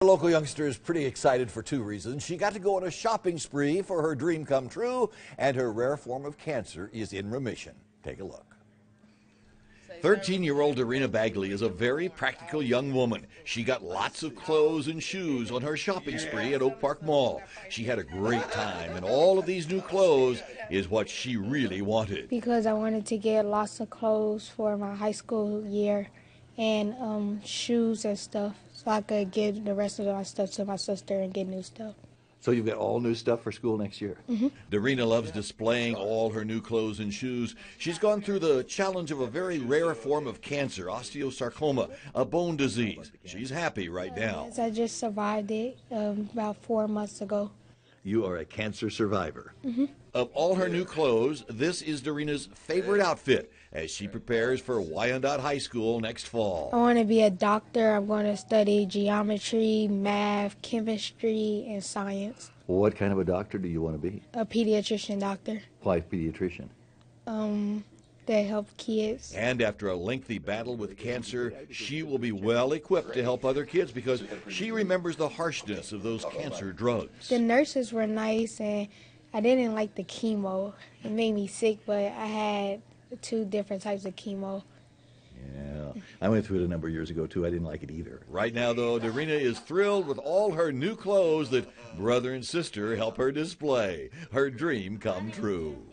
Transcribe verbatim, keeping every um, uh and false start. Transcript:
The local youngster is pretty excited for two reasons. She got to go on a shopping spree for her dream come true, and her rare form of cancer is in remission. Take a look. thirteen-year-old Darrena Bagley is a very practical young woman. She got lots of clothes and shoes on her shopping spree at Oak Park Mall. She had a great time, and all of these new clothes is what she really wanted. Because I wanted to get lots of clothes for my high school year and um, shoes and stuff, so I could give the rest of my stuff to my sister and get new stuff. So you've got all new stuff for school next year? Mm-hmm. Darrena loves displaying all her new clothes and shoes. She's gone through the challenge of a very rare form of cancer, osteosarcoma, a bone disease. She's happy right now. I just survived it um, about four months ago. You are a cancer survivor. Mm-hmm. Of all her new clothes, this is Darrena's favorite outfit as she prepares for Wyandotte High School next fall. I want to be a doctor. I'm going to study geometry, math, chemistry, and science. Well, what kind of a doctor do you want to be? A pediatrician doctor. Why pediatrician? Um, they help kids. And after a lengthy battle with cancer, she will be well equipped to help other kids because she remembers the harshness of those cancer drugs. The nurses were nice, and I didn't like the chemo. It made me sick, but I had two different types of chemo. Yeah, I went through it a number of years ago, too. I didn't like it either. Right now, though, Darrena is thrilled with all her new clothes that brother and sister help her display. Her dream come true.